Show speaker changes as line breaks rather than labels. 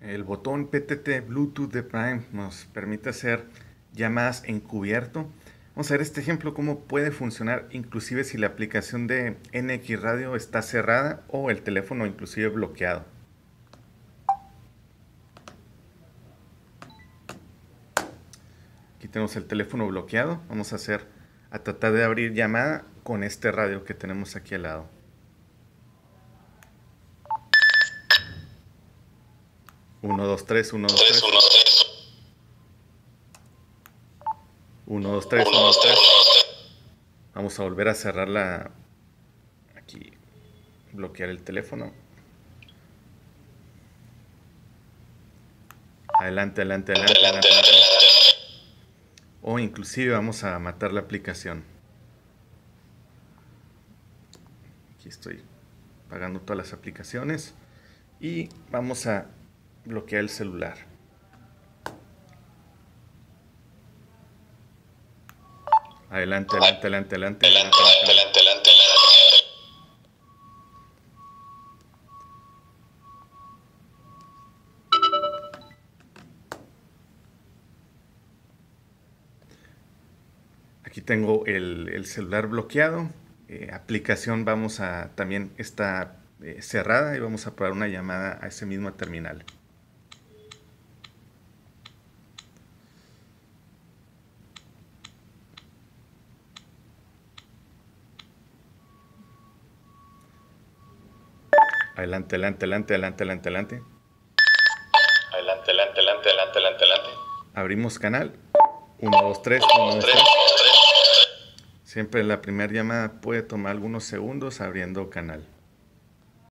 El botón PTT Bluetooth de Prime nos permite hacer llamadas encubierto. Vamos a ver este ejemplo, cómo puede funcionar inclusive si la aplicación de NX Radio está cerrada o el teléfono inclusive bloqueado. Aquí tenemos el teléfono bloqueado. Vamos a tratar de abrir llamada con este radio que tenemos aquí al lado. Uno, dos, tres, uno, dos, tres. Uno, dos, tres, uno, dos, tres. Vamos a volver a cerrarla. Aquí, bloquear el teléfono. Adelante, adelante, adelante, adelante. O inclusive vamos a matar la aplicación. Aquí estoy pagando todas las aplicaciones. Y vamos a bloquear el celular. Adelante, adelante, adelante, adelante. Adelante. Aquí tengo el celular bloqueado. Aplicación también está cerrada y vamos a probar una llamada a ese mismo terminal. Adelante, adelante, adelante, adelante, adelante, adelante. Adelante. Abrimos canal. 1, 2, 3, 1, 2, 3. Siempre la primera llamada puede tomar algunos segundos abriendo canal.